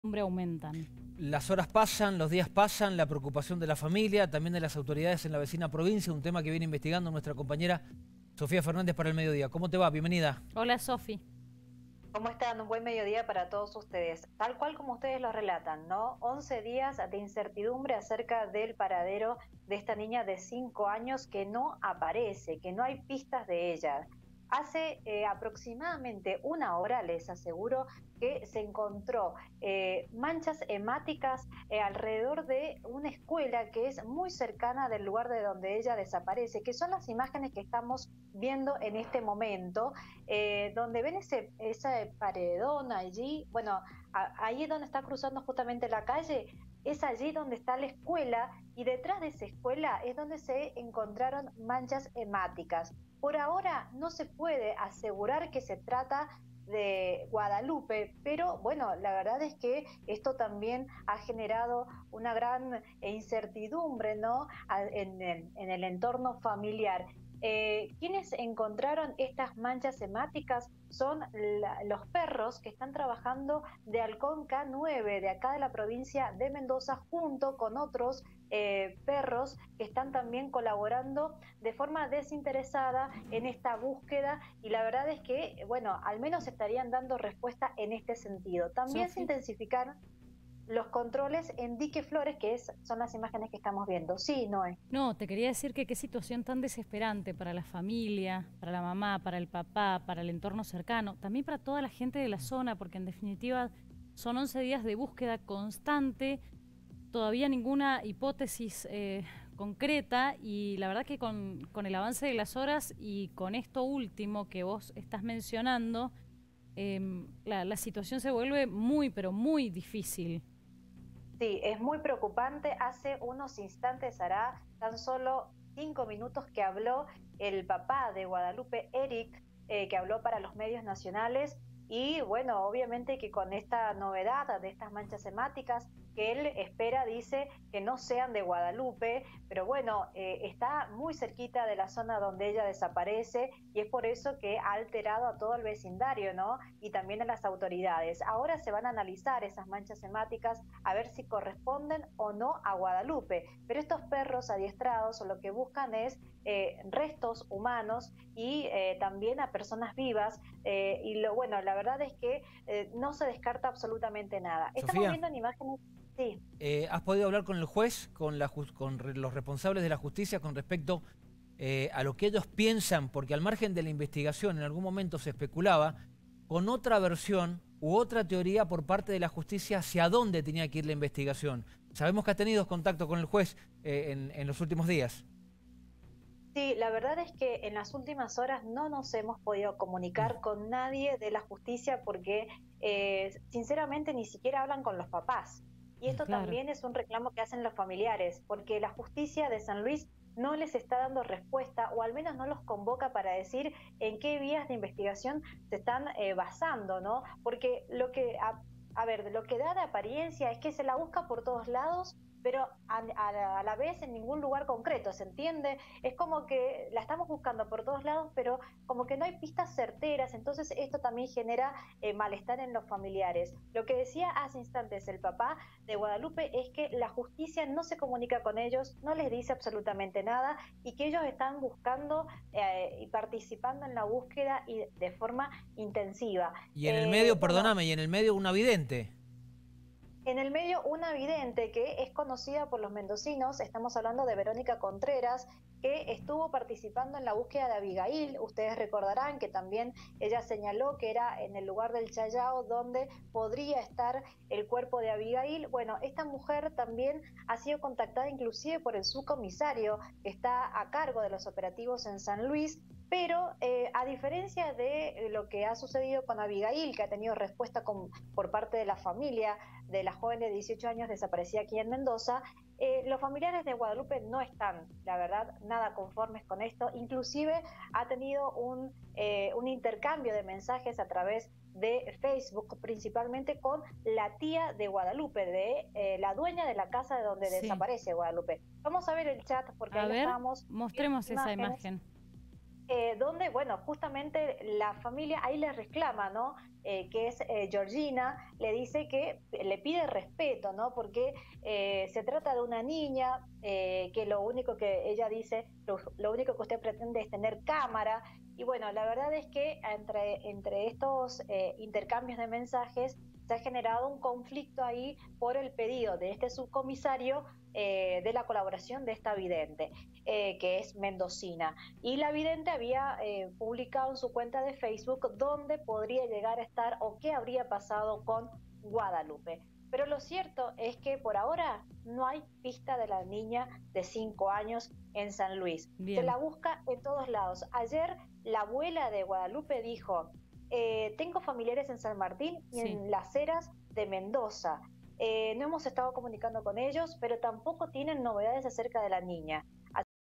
aumentan. Las horas pasan, los días pasan, la preocupación de la familia, también de las autoridades en la vecina provincia, un tema que viene investigando nuestra compañera Sofía Fernández para El Mediodía. ¿Cómo te va? Bienvenida. Hola, Sofi. ¿Cómo están? Un buen mediodía para todos ustedes. Tal cual como ustedes lo relatan, ¿no? 11 días de incertidumbre acerca del paradero de esta niña de 5 años que no aparece, que no hay pistas de ella. Hace aproximadamente una hora, les aseguro, que se encontró manchas hemáticas alrededor de una escuela que es muy cercana del lugar de donde ella desaparece, que son las imágenes que estamos viendo en este momento, donde ven ese paredón allí. Bueno, ahí es donde está cruzando justamente la calle. Es allí donde está la escuela, y detrás de esa escuela es donde se encontraron manchas hemáticas. Por ahora no se puede asegurar que se trata de Guadalupe, pero bueno, la verdad es que esto también ha generado una gran incertidumbre, ¿no? En el entorno familiar. Quienes encontraron estas manchas hemáticas son los perros que están trabajando de Halcón K9, de acá de la provincia de Mendoza, junto con otros perros que están también colaborando de forma desinteresada en esta búsqueda, y la verdad es que, bueno, al menos estarían dando respuesta en este sentido. También se Sofi. intensificaron los controles en Dique Flores, que son las imágenes que estamos viendo. Sí, Noé. No, te quería decir que qué situación tan desesperante para la familia, para la mamá, para el papá, para el entorno cercano, también para toda la gente de la zona, porque en definitiva son 11 días de búsqueda constante, todavía ninguna hipótesis concreta, y la verdad que con el avance de las horas y con esto último que vos estás mencionando, la situación se vuelve muy, pero muy difícil. Sí, es muy preocupante. Hace unos instantes, hará tan solo 5 minutos, que habló el papá de Guadalupe, Eric, que habló para los medios nacionales. Y bueno, obviamente que con esta novedad de estas manchas hemáticas, que él espera, dice, que no sean de Guadalupe, pero bueno, está muy cerquita de la zona donde ella desaparece, y es por eso que ha alterado a todo el vecindario, ¿no? Y también a las autoridades. Ahora se van a analizar esas manchas hemáticas a ver si corresponden o no a Guadalupe, pero estos perros adiestrados lo que buscan es restos humanos y también a personas vivas, y bueno, la verdad es que no se descarta absolutamente nada. Estamos Sofía, viendo en imágenes. Sí. ¿has podido hablar con el juez, con los responsables de la justicia con respecto a lo que ellos piensan? Porque al margen de la investigación, en algún momento se especulaba con otra versión u otra teoría por parte de la justicia hacia dónde tenía que ir la investigación. Sabemos que ha tenido contacto con el juez en los últimos días. Sí, la verdad es que en las últimas horas no nos hemos podido comunicar con nadie de la justicia, porque sinceramente ni siquiera hablan con los papás. Y esto Claro. también es un reclamo que hacen los familiares, porque la justicia de San Luis no les está dando respuesta, o al menos no los convoca para decir en qué vías de investigación se están basando, ¿no? Porque a ver, lo que da de apariencia es que se la busca por todos lados, pero a la vez en ningún lugar concreto, ¿se entiende? Es como que la estamos buscando por todos lados, pero como que no hay pistas certeras. Entonces esto también genera malestar en los familiares. Lo que decía hace instantes el papá de Guadalupe es que la justicia no se comunica con ellos, no les dice absolutamente nada, y que ellos están buscando y participando en la búsqueda, y de forma intensiva. Y en el medio, Bueno, perdóname, y en el medio una vidente. en el medio, una vidente que es conocida por los mendocinos. Estamos hablando de Verónica Contreras, que estuvo participando en la búsqueda de Abigail. Ustedes recordarán que también ella señaló que era en el lugar del Chayao donde podría estar el cuerpo de Abigail. Bueno, esta mujer también ha sido contactada inclusive por el subcomisario que está a cargo de los operativos en San Luis. Pero a diferencia de lo que ha sucedido con Abigail, que ha tenido respuesta por parte de la familia de la joven de 18 años desaparecida aquí en Mendoza, los familiares de Guadalupe no están, la verdad, nada conformes con esto. Inclusive ha tenido un intercambio de mensajes a través de Facebook, principalmente con la tía de Guadalupe, de la dueña de la casa de donde Sí. desaparece Guadalupe. Vamos a ver el chat, porque A ahí ver, estábamos viendo mostremos esa imágenes. imagen. donde, bueno, justamente la familia ahí le reclama, ¿no? Que es Georgina, le dice que le pide respeto, ¿no? Porque se trata de una niña, que lo único que ella dice, lo único que usted pretende es tener cámara. Y bueno, la verdad es que entre estos intercambios de mensajes se ha generado un conflicto ahí por el pedido de este subcomisario de la colaboración de esta vidente, que es mendocina. Y la vidente había publicado en su cuenta de Facebook dónde podría llegar a estar o qué habría pasado con Guadalupe. Pero lo cierto es que por ahora no hay pista de la niña de 5 años en San Luis. Bien. Se la busca en todos lados. Ayer la abuela de Guadalupe dijo, tengo familiares en San Martín y Sí. en Las Heras de Mendoza. No hemos estado comunicando con ellos, pero tampoco tienen novedades acerca de la niña.